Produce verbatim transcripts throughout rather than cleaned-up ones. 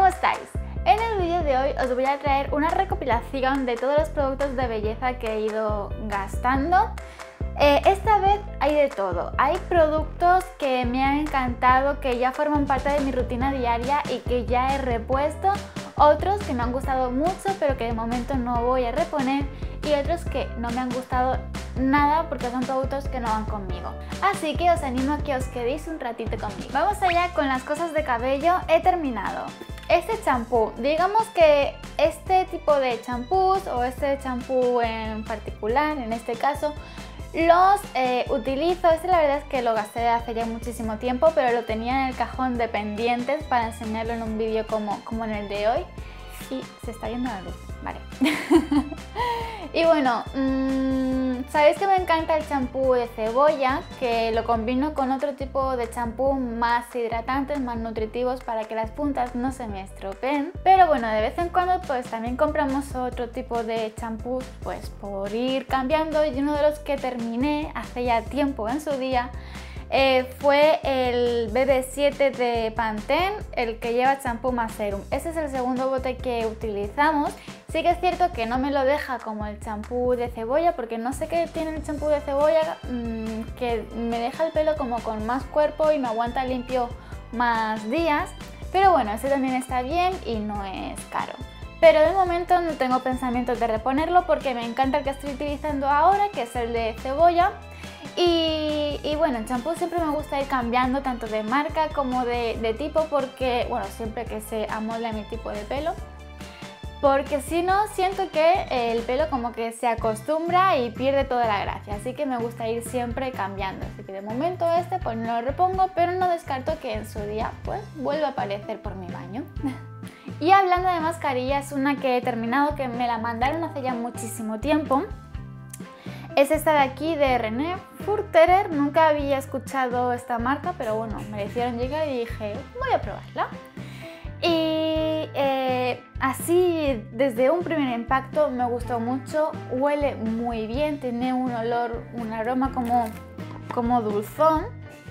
estáis? En el vídeo de hoy os voy a traer una recopilación de todos los productos de belleza que he ido gastando. Eh, esta vez hay de todo. Hay productos que me han encantado, que ya forman parte de mi rutina diaria y que ya he repuesto. Otros que me han gustado mucho pero que de momento no voy a reponer. Y otros que no me han gustado nada porque son productos que no van conmigo. Así que os animo a que os quedéis un ratito conmigo. Vamos allá con las cosas de cabello. He terminado este champú. Digamos que este tipo de champús o este champú en particular, en este caso, los eh, utilizo. Este la verdad es que lo gasté hace ya muchísimo tiempo, pero lo tenía en el cajón de pendientes para enseñarlo en un vídeo como, como en el de hoy. Y se está viendo la luz, vale. Y bueno, mmm, sabéis que me encanta el champú de cebolla, que lo combino con otro tipo de champú más hidratantes, más nutritivos para que las puntas no se me estropeen. Pero bueno, de vez en cuando pues también compramos otro tipo de champús pues por ir cambiando, y uno de los que terminé hace ya tiempo en su día Eh, fue el B B siete de Pantene, el que lleva champú más serum. Ese es el segundo bote que utilizamos. Sí que es cierto que no me lo deja como el champú de cebolla, porque no sé qué tiene el champú de cebolla, mmm, que me deja el pelo como con más cuerpo y me aguanta limpio más días. Pero bueno, ese también está bien y no es caro. Pero de momento no tengo pensamientos de reponerlo porque me encanta el que estoy utilizando ahora, que es el de cebolla. Y, y bueno, el champú siempre me gusta ir cambiando tanto de marca como de, de tipo, porque, bueno, siempre que se amolde a mi tipo de pelo, porque si no siento que el pelo como que se acostumbra y pierde toda la gracia, así que me gusta ir siempre cambiando. Así que de momento este pues no lo repongo, pero no descarto que en su día pues vuelva a aparecer por mi baño. Y hablando de mascarillas, una que he terminado, que me la mandaron hace ya muchísimo tiempo, es esta de aquí de René Furterer. Nunca había escuchado esta marca, pero bueno, me la hicieron llegar y dije, voy a probarla. Y eh, así, desde un primer impacto me gustó mucho, huele muy bien, tiene un olor, un aroma como, como dulzón.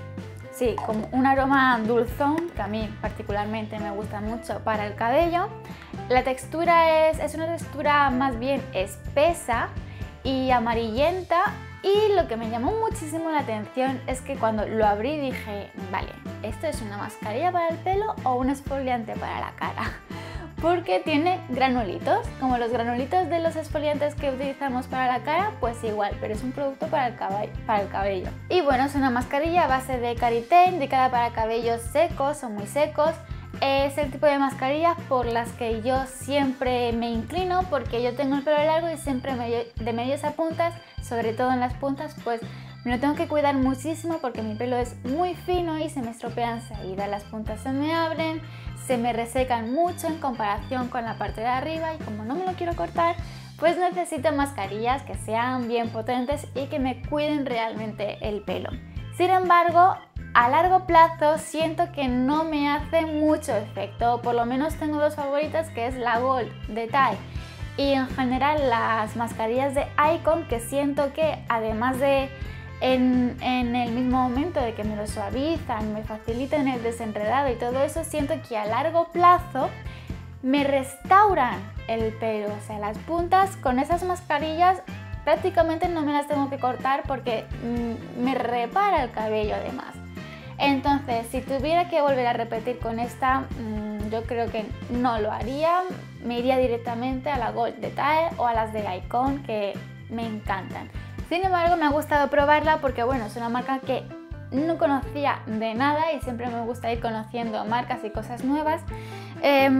Sí, como un aroma dulzón, que a mí particularmente me gusta mucho para el cabello. La textura es, es una textura más bien espesa y amarillenta, y lo que me llamó muchísimo la atención es que cuando lo abrí dije, vale, ¿esto es una mascarilla para el pelo o un exfoliante para la cara? Porque tiene granulitos, como los granulitos de los exfoliantes que utilizamos para la cara, pues igual, pero es un producto para el, para el cabello. Y bueno, es una mascarilla a base de karité, indicada para cabellos secos o muy secos. Es el tipo de mascarillas por las que yo siempre me inclino, porque yo tengo el pelo largo y siempre medio, de medios a puntas, sobre todo en las puntas, pues me lo tengo que cuidar muchísimo porque mi pelo es muy fino y se me estropea enseguida. Las puntas se me abren, se me resecan mucho en comparación con la parte de arriba, y como no me lo quiero cortar, pues necesito mascarillas que sean bien potentes y que me cuiden realmente el pelo. Sin embargo, a largo plazo siento que no me hace mucho efecto. Por lo menos tengo dos favoritas, que es la Gold de Tide y en general las mascarillas de Icon, que siento que además de en, en el mismo momento de que me lo suavizan, me facilitan el desenredado y todo eso, siento que a largo plazo me restauran el pelo. O sea, las puntas con esas mascarillas prácticamente no me las tengo que cortar porque mmm, me repara el cabello además. Entonces, si tuviera que volver a repetir con esta, mmm, yo creo que no lo haría. Me iría directamente a la Gold de Tide o a las de Icon, que me encantan. Sin embargo, me ha gustado probarla porque, bueno, es una marca que no conocía de nada y siempre me gusta ir conociendo marcas y cosas nuevas. Eh,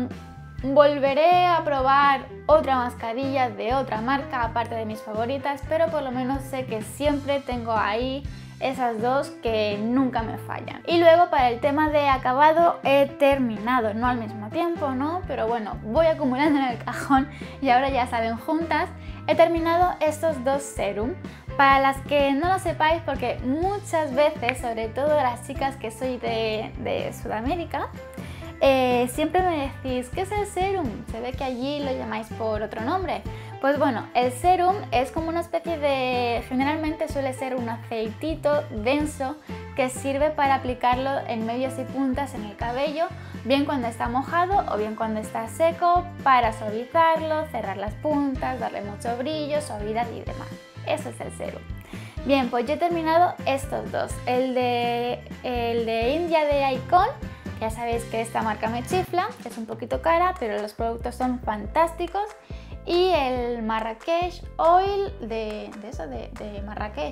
volveré a probar otra mascarilla de otra marca, aparte de mis favoritas, pero por lo menos sé que siempre tengo ahí esas dos que nunca me fallan. Y luego, para el tema de acabado, he terminado, no al mismo tiempo, ¿no? Pero bueno, voy acumulando en el cajón y ahora ya salen juntas. He terminado estos dos serum. Para las que no lo sepáis, porque muchas veces, sobre todo las chicas que soy de, de Sudamérica, eh, siempre me decís, ¿qué es el serum? Se ve que allí lo llamáis por otro nombre. Pues bueno, el serum es como una especie de, generalmente suele ser un aceitito denso que sirve para aplicarlo en medios y puntas en el cabello bien cuando está mojado o bien cuando está seco, para suavizarlo, cerrar las puntas, darle mucho brillo, suavidad y demás. Eso es el serum. Bien, pues yo he terminado estos dos, el de, el de India de Icon. Ya sabéis que esta marca me chifla, es un poquito cara, pero los productos son fantásticos. Y el Marrakech Oil de, de eso, de, de Marrakech.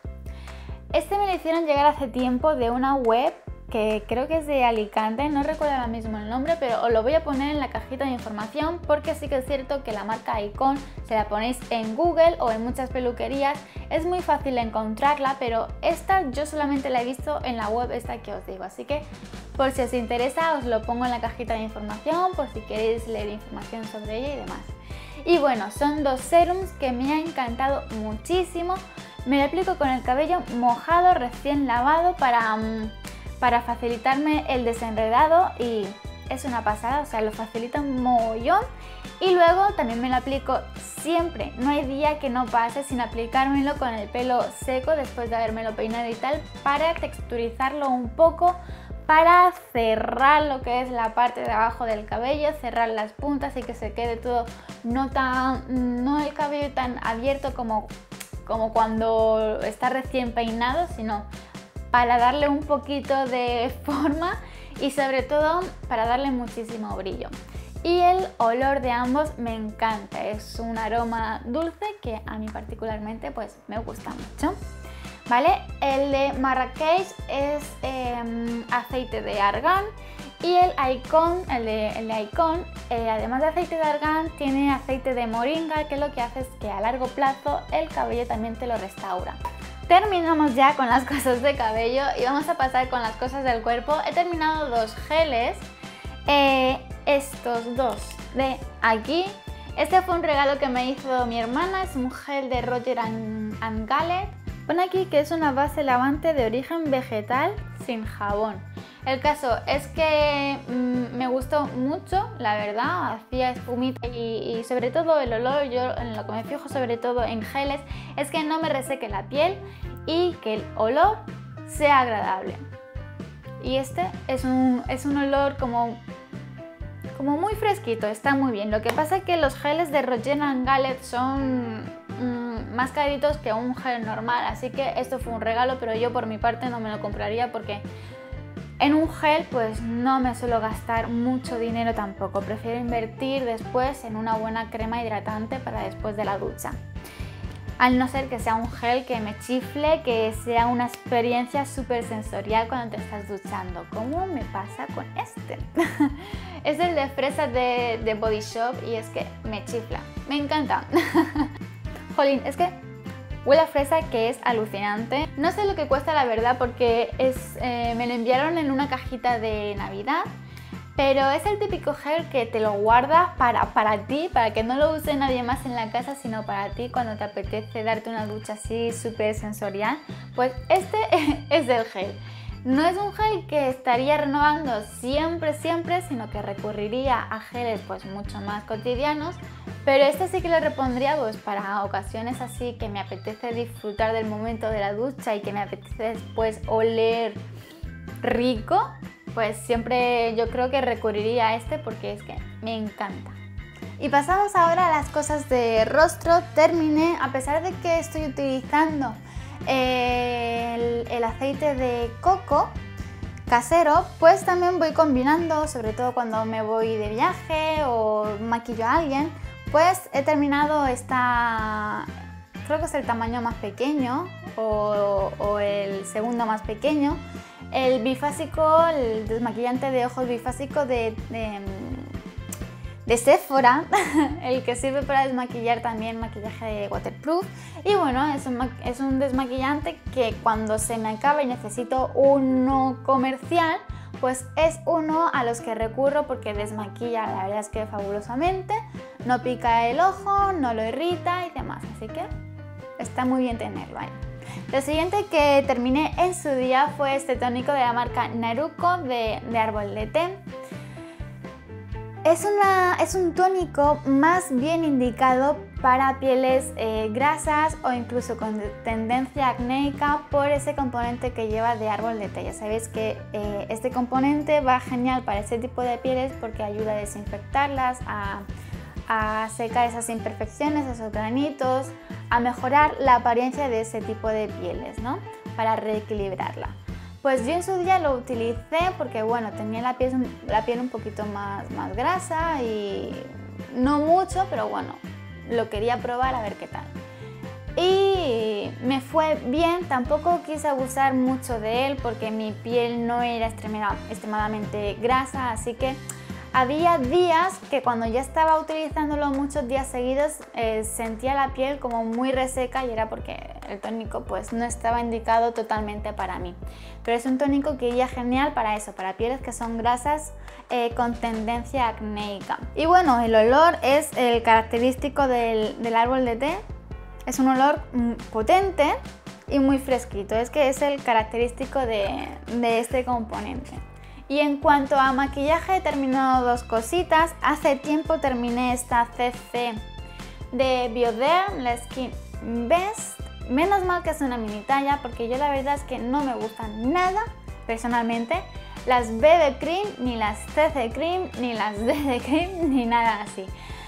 Este me lo hicieron llegar hace tiempo de una web que creo que es de Alicante, no recuerdo ahora mismo el nombre, pero os lo voy a poner en la cajita de información, porque sí que es cierto que la marca Icon, si la ponéis en Google o en muchas peluquerías, es muy fácil encontrarla, pero esta yo solamente la he visto en la web esta que os digo, así que por si os interesa os lo pongo en la cajita de información, por si queréis leer información sobre ella y demás. Y bueno, son dos serums que me han encantado muchísimo. Me lo aplico con el cabello mojado, recién lavado, para... Um, para facilitarme el desenredado y es una pasada, o sea, lo facilita un mogollón. Y luego también me lo aplico siempre, no hay día que no pase sin aplicármelo con el pelo seco después de habérmelo peinado y tal, para texturizarlo un poco, para cerrar lo que es la parte de abajo del cabello, cerrar las puntas y que se quede todo, no, tan, no el cabello tan abierto como, como cuando está recién peinado, sino para darle un poquito de forma y sobre todo para darle muchísimo brillo. Y el olor de ambos me encanta, es un aroma dulce que a mí particularmente pues me gusta mucho. ¿Vale? El de Marrakech es eh, aceite de argán y el Icon, el de, el de Icon, eh, además de aceite de argán, tiene aceite de moringa, que lo que hace es que a largo plazo el cabello también te lo restaura. Terminamos ya con las cosas de cabello y vamos a pasar con las cosas del cuerpo. He terminado dos geles, eh, estos dos de aquí. Este fue un regalo que me hizo mi hermana, es un gel de Roger and Gallet. Pone aquí que es una base lavante de origen vegetal sin jabón. El caso es que mmm, me gustó mucho, la verdad, hacía espumita y, y sobre todo el olor, yo en lo que me fijo sobre todo en geles, es que no me reseque la piel y que el olor sea agradable. Y este es un, es un olor como, como muy fresquito, está muy bien. Lo que pasa es que los geles de Roger and Gallet son mmm, más caritos que un gel normal, así que esto fue un regalo, pero yo por mi parte no me lo compraría porque en un gel pues no me suelo gastar mucho dinero tampoco, prefiero invertir después en una buena crema hidratante para después de la ducha. Al no ser que sea un gel que me chifle, que sea una experiencia súper sensorial cuando te estás duchando, como me pasa con este. Es el de fresa de, de Body Shop y es que me chifla, me encanta. Jolín, es que huele a fresa que es alucinante. No sé lo que cuesta la verdad porque es, eh, me lo enviaron en una cajita de Navidad, pero es el típico gel que te lo guardas para, para ti, para que no lo use nadie más en la casa, sino para ti cuando te apetece darte una ducha así súper sensorial. Pues este es el gel. No es un gel que estaría renovando siempre, siempre, sino que recurriría a geles pues mucho más cotidianos, pero este sí que lo repondría pues para ocasiones así que me apetece disfrutar del momento de la ducha y que me apetece después oler rico, pues siempre yo creo que recurriría a este porque es que me encanta. Y pasamos ahora a las cosas de rostro. Terminé, a pesar de que estoy utilizando el, el aceite de coco casero, pues también voy combinando, sobre todo cuando me voy de viaje o maquillo a alguien, pues he terminado esta, creo que es el tamaño más pequeño o, o el segundo más pequeño, el bifásico, el desmaquillante de ojos bifásico de, de, de Sephora, el que sirve para desmaquillar también maquillaje waterproof. Y bueno, es un, es un desmaquillante que cuando se me acaba y necesito uno comercial, pues es uno a los que recurro porque desmaquilla, la verdad es que fabulosamente, no pica el ojo, no lo irrita y demás, así que está muy bien tenerlo ahí. Lo siguiente que terminé en su día fue este tónico de la marca Naruko de, de árbol de té. Es, una, es un tónico más bien indicado para pieles eh, grasas o incluso con tendencia acnéica por ese componente que lleva de árbol de té. Ya sabéis que eh, este componente va genial para ese tipo de pieles porque ayuda a desinfectarlas, a, a secar esas imperfecciones, esos granitos, a mejorar la apariencia de ese tipo de pieles, ¿no? Para reequilibrarla. Pues yo en su día lo utilicé porque bueno, tenía la piel, la piel un poquito más, más grasa y no mucho, pero bueno, lo quería probar a ver qué tal. Y me fue bien, tampoco quise abusar mucho de él porque mi piel no era extremadamente grasa, así que había días que cuando ya estaba utilizándolo muchos días seguidos eh, sentía la piel como muy reseca y era porque el tónico pues no estaba indicado totalmente para mí. Pero es un tónico que iría genial para eso, para pieles que son grasas eh, con tendencia acnéica. Y bueno, el olor es el característico del, del árbol de té. Es un olor potente y muy fresquito, es que es el característico de, de este componente. Y en cuanto a maquillaje he terminado dos cositas. Hace tiempo terminé esta C C de Bioderm, la Skin Best. Menos mal que es una mini talla porque yo la verdad es que no me gustan nada personalmente las B D Cream, ni las C C Cream, ni las D D Cream, ni nada así.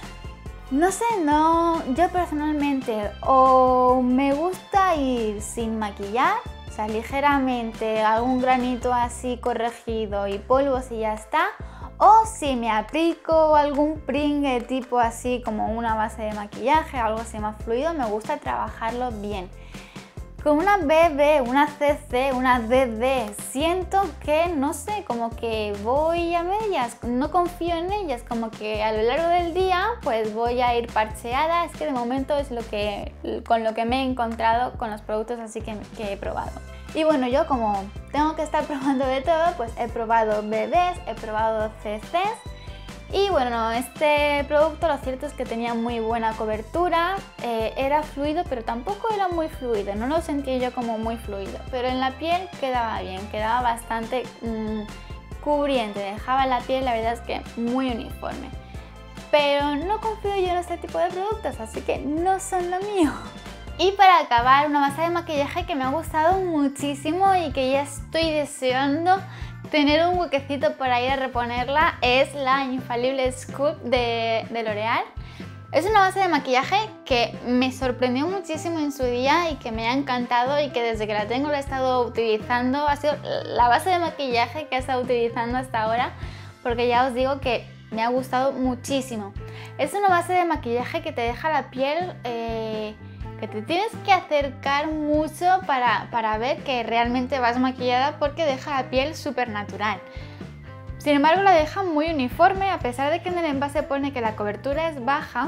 No sé, no, yo personalmente o me gusta ir sin maquillar, o sea, ligeramente algún granito así corregido y polvos y ya está, o si me aplico algún pringue tipo así como una base de maquillaje, algo así más fluido, me gusta trabajarlo bien. Con una B B, una C C, una D D, siento que, no sé, como que voy a medias, no confío en ellas, como que a lo largo del día pues voy a ir parcheada. Es que de momento es lo que, con lo que me he encontrado con los productos así que, que he probado. Y bueno, yo como tengo que estar probando de todo, pues he probado B Bs, he probado C Cs. Y bueno, este producto lo cierto es que tenía muy buena cobertura, eh, era fluido pero tampoco era muy fluido, no lo sentí yo como muy fluido, pero en la piel quedaba bien, quedaba bastante mmm, cubriente, dejaba la piel la verdad es que muy uniforme. Pero no confío yo en este tipo de productos, así que no son lo mío. Y para acabar, una base de maquillaje que me ha gustado muchísimo y que ya estoy deseando tener un huequecito para ir a reponerla es la infalible Scoop de, de L'Oreal. Es una base de maquillaje que me sorprendió muchísimo en su día y que me ha encantado y que desde que la tengo la he estado utilizando. Ha sido la base de maquillaje que he estado utilizando hasta ahora porque ya os digo que me ha gustado muchísimo. Es una base de maquillaje que te deja la piel... Eh, que te tienes que acercar mucho para, para ver que realmente vas maquillada porque deja la piel súper natural. Sin embargo, la deja muy uniforme, a pesar de que en el envase pone que la cobertura es baja,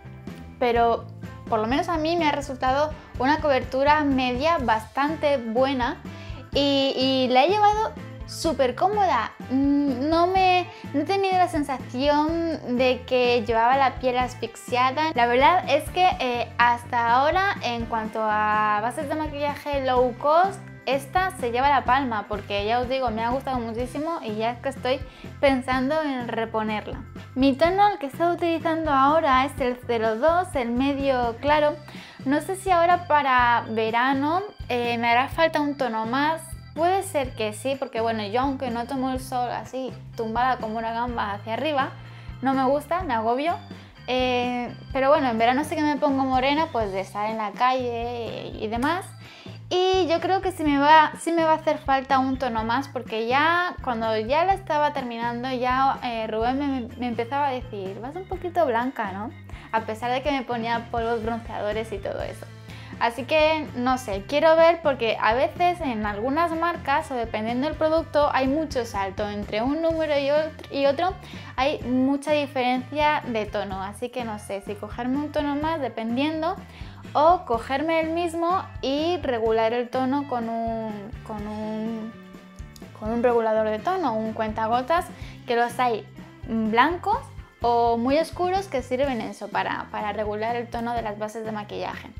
pero por lo menos a mí me ha resultado una cobertura media bastante buena y, y la he llevado súper cómoda. No, me, no he tenido la sensación de que llevaba la piel asfixiada. La verdad es que eh, hasta ahora, en cuanto a bases de maquillaje low cost, esta se lleva la palma porque ya os digo, me ha gustado muchísimo y ya es que estoy pensando en reponerla. Mi tono, el que estoy utilizando ahora, es el cero dos, el medio claro. No sé si ahora para verano eh, me hará falta un tono más. Puede ser que sí, porque bueno, yo aunque no tomo el sol así, tumbada como una gamba hacia arriba, no me gusta, me agobio. Eh, pero bueno, en verano sí que me pongo morena, pues de estar en la calle y, y demás. Y yo creo que sí me, va, sí me va a hacer falta un tono más, porque ya cuando ya la estaba terminando, ya eh, Rubén me, me empezaba a decir, vas un poquito blanca, ¿no? A pesar de que me ponía polvos bronceadores y todo eso. Así que no sé, quiero ver porque a veces en algunas marcas o dependiendo del producto hay mucho salto entre un número y otro, y otro hay mucha diferencia de tono, así que no sé si cogerme un tono más dependiendo o cogerme el mismo y regular el tono con un, con un, con un regulador de tono, un cuentagotas, que los hay blancos o muy oscuros que sirven eso para, para regular el tono de las bases de maquillaje.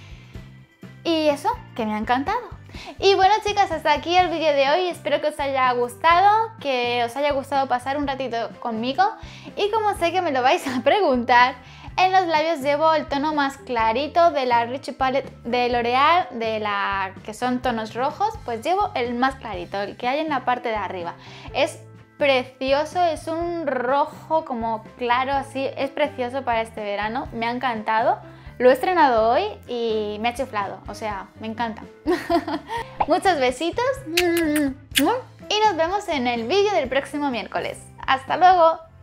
Y eso, que me ha encantado. Y bueno chicas, hasta aquí el vídeo de hoy. Espero que os haya gustado, que os haya gustado pasar un ratito conmigo. Y como sé que me lo vais a preguntar, En los labios llevo el tono más clarito de la Richie Palette de L'Oreal, de la que son tonos rojos, pues llevo el más clarito, el que hay en la parte de arriba. Es precioso, es un rojo como claro así, es precioso para este verano, me ha encantado. Lo he estrenado hoy y me ha chiflado, o sea, me encanta. Muchos besitos y nos vemos en el vídeo del próximo miércoles. ¡Hasta luego!